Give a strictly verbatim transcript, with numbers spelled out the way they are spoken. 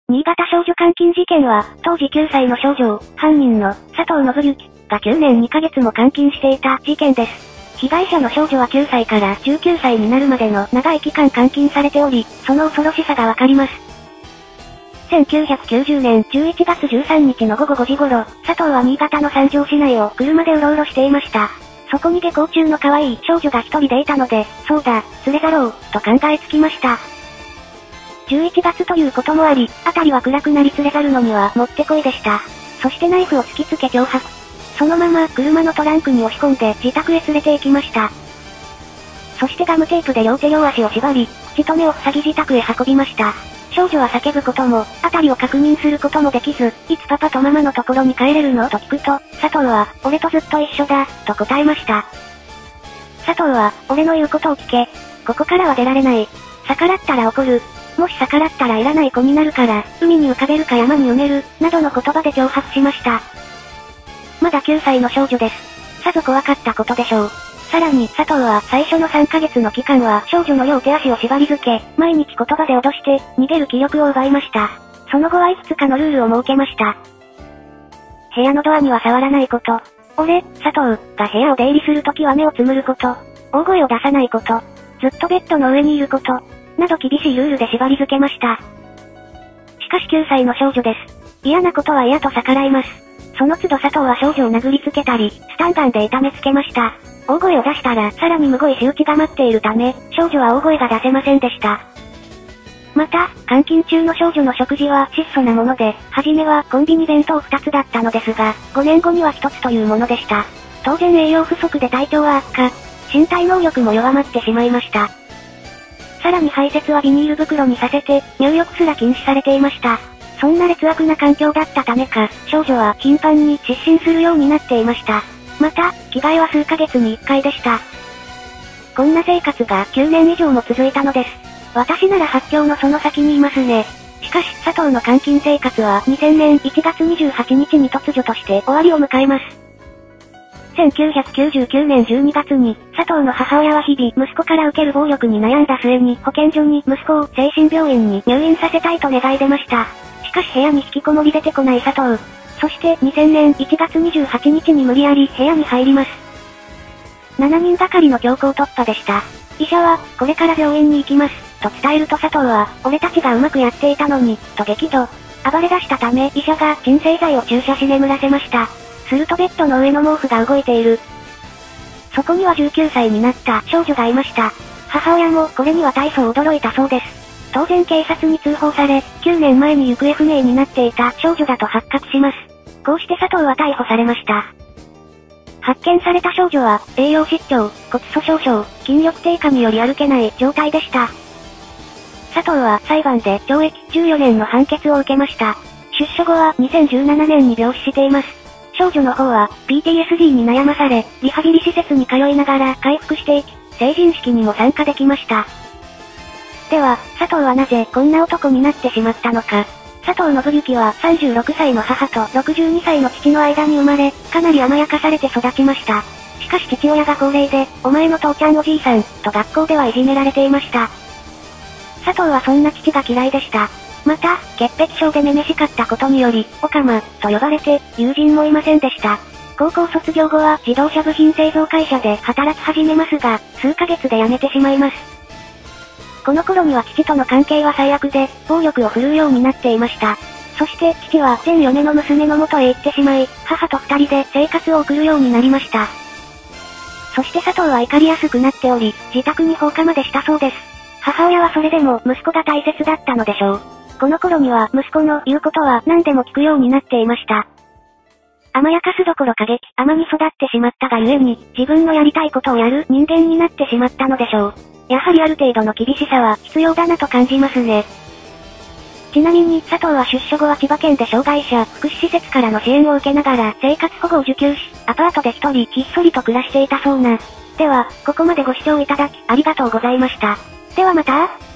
新潟少女監禁事件は、当時きゅうさいの少女を、犯人の、佐藤信之がきゅうねんにかげつも監禁していた事件です。被害者の少女はきゅうさいからじゅうきゅうさいになるまでの長い期間監禁されており、その恐ろしさがわかります。せんきゅうひゃくきゅうじゅうねんじゅういちがつじゅうさんにちのごごごじ頃、佐藤は新潟の三条市内を車でうろうろしていました。そこに下校中の可愛い少女が一人でいたので、そうだ、連れ去ろう、と考えつきました。じゅういちがつということもあり、辺りは暗くなり連れ去るのにはもってこいでした。そしてナイフを突きつけ脅迫。そのまま車のトランクに押し込んで自宅へ連れて行きました。そしてガムテープで両手両足を縛り、口と目を塞ぎ自宅へ運びました。少女は叫ぶことも、辺りを確認することもできず、いつパパとママのところに帰れるのと聞くと、佐藤は、俺とずっと一緒だ、と答えました。佐藤は、俺の言うことを聞け。ここからは出られない。逆らったら怒る。もし逆らったらいらない子になるから、海に浮かべるか山に埋める、などの言葉で脅迫しました。まだきゅうさいの少女です。さぞ怖かったことでしょう。さらに佐藤は最初のさんかげつの期間は少女の両手足を縛り付け、毎日言葉で脅して、逃げる気力を奪いました。その後はいくつかのルールを設けました。部屋のドアには触らないこと。俺、佐藤、が部屋を出入りするときは目をつむること。大声を出さないこと。ずっとベッドの上にいること。など厳しいルールで縛り付けました。しかしきゅうさいの少女です。嫌なことは嫌と逆らいます。その都度佐藤は少女を殴りつけたり、スタンガンで痛めつけました。大声を出したらさらにむごい仕打ちが待っているため、少女は大声が出せませんでした。また、監禁中の少女の食事は質素なもので、はじめはコンビニ弁当ふたつだったのですが、ごねんごにはひとつというものでした。当然栄養不足で体調は悪化。身体能力も弱まってしまいました。さらに排泄はビニール袋にさせて、入浴すら禁止されていました。そんな劣悪な環境だったためか、少女は頻繁に失神するようになっていました。また、着替えは数ヶ月にいっかいでした。こんな生活がきゅうねん以上も続いたのです。私なら発狂のその先にいますね。しかし、佐藤の監禁生活はにせんねんいちがつにじゅうはちにちに突如として終わりを迎えます。せんきゅうひゃくきゅうじゅうきゅうねんじゅうにがつに、佐藤の母親は日々息子から受ける暴力に悩んだ末に保健所に息子を精神病院に入院させたいと願い出ました。しかし部屋に引きこもり出てこない佐藤。そしてにせんねんいちがつにじゅうはちにちに無理やり部屋に入ります。ななにんがかりの強行突破でした。医者は、これから病院に行きます、と伝えると佐藤は、俺たちがうまくやっていたのに、と激怒。暴れ出したため医者が鎮静剤を注射し眠らせました。するとベッドの上の毛布が動いている。そこにはじゅうきゅうさいになった少女がいました。母親もこれには大層驚いたそうです。当然警察に通報され、きゅうねんまえに行方不明になっていた少女だと発覚します。こうして佐藤は逮捕されました。発見された少女は、栄養失調、骨粗鬆症、筋力低下により歩けない状態でした。佐藤は裁判で懲役じゅうよねんの判決を受けました。出所後はにせんじゅうななねんに病死しています。少女の方は、ピーティーエスディー に悩まされ、リハビリ施設に通いながら回復していき、成人式にも参加できました。では、佐藤はなぜこんな男になってしまったのか。佐藤信之はさんじゅうろくさいの母とろくじゅうにさいの父の間に生まれ、かなり甘やかされて育ちました。しかし父親が高齢で、お前の父ちゃんおじいさん、と学校ではいじめられていました。佐藤はそんな父が嫌いでした。また、潔癖症でめめしかったことにより、オカマ、と呼ばれて、友人もいませんでした。高校卒業後は自動車部品製造会社で働き始めますが、数ヶ月で辞めてしまいます。この頃には父との関係は最悪で、暴力を振るうようになっていました。そして父は前嫁の娘の元へ行ってしまい、母と二人で生活を送るようになりました。そして佐藤は怒りやすくなっており、自宅に放火までしたそうです。母親はそれでも息子が大切だったのでしょう。この頃には息子の言うことは何でも聞くようになっていました。甘やかすどころか激甘に育ってしまったがゆえに、自分のやりたいことをやる人間になってしまったのでしょう。やはりある程度の厳しさは必要だなと感じますね。ちなみに佐藤は出所後は千葉県で障害者福祉施設からの支援を受けながら生活保護を受給し、アパートで一人ひっそりと暮らしていたそうな。では、ここまでご視聴いただきありがとうございました。ではまた。